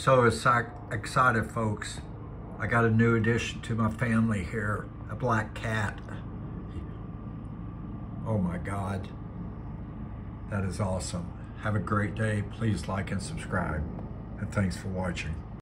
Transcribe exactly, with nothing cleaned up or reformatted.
so exci- excited, folks. I got a new addition to my family here, a black cat. Oh my God, that is awesome. Have a great day. Please like and subscribe, and thanks for watching.